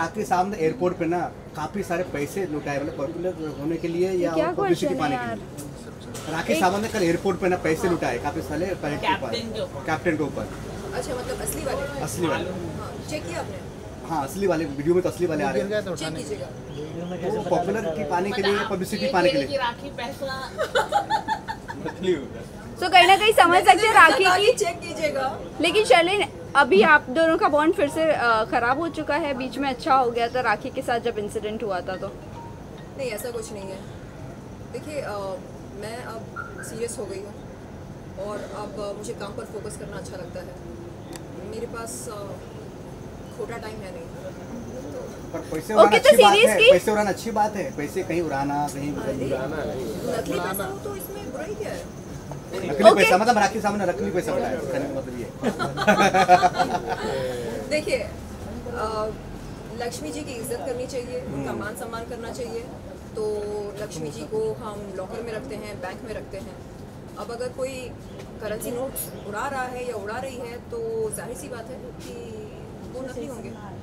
राखी साहब ने एयरपोर्ट पे ना काफी सारे पैसे लुटाए, मतलब पॉपुलर होने के लिए या पब्लिसिटी पाने के लिए। राखी साहब ने कल एयरपोर्ट पे ना पैसे लुटाए काफी सारे कैप्टन के ऊपर। अच्छा, मतलब असली वाले? असली वाले, हाँ, चेक किया आपने? हाँ असली वाले, वीडियो में तो असली वाले आ रहे हैं। चेक कीजिएगा। वो पॉपुलर की पाने के लिए, पब्लिसिटी पाने के लिए। राखी पैसा तो कहीं ना कहीं समझ सकते हैं राखी की। चेक कीजिएगा। लेकिन शर्लिन, अभी आप दोनों का बॉन्ड फिर से खराब हो चुका है, बीच में अच्छा हो गया था राखी के साथ जब इंसिडेंट हुआ था। तो नहीं, ऐसा कुछ नहीं है। देखिए, मैं अब सीरियस हो गई हूँ और अब मुझे काम पर फोकस करना अच्छा लगता है। मेरे पास खोटा टाइम है नहीं। पर पैसे उड़ाना तो अच्छी बात है, सीरीज की पैसे उड़ाना अच्छी बात है, पैसे कहीं उड़ाना, कहीं उड़ाना नहीं। नकली पैसा हो तो इसमें बुराई क्या है? नकली पैसा मतलब राखी साहब ने नकली पैसा उठाया, कहने का मतलब ये। देखिए, लक्ष्मी जी की इज्जत करनी चाहिए, उनका मान सम्मान करना चाहिए। तो लक्ष्मी जी को हम लॉकर में रखते हैं, बैंक में रखते हैं। अब अगर कोई करेंसी नोट उड़ा रहा है या उड़ा रही है तो जाहिर सी बात है कि वो नकली होंगे।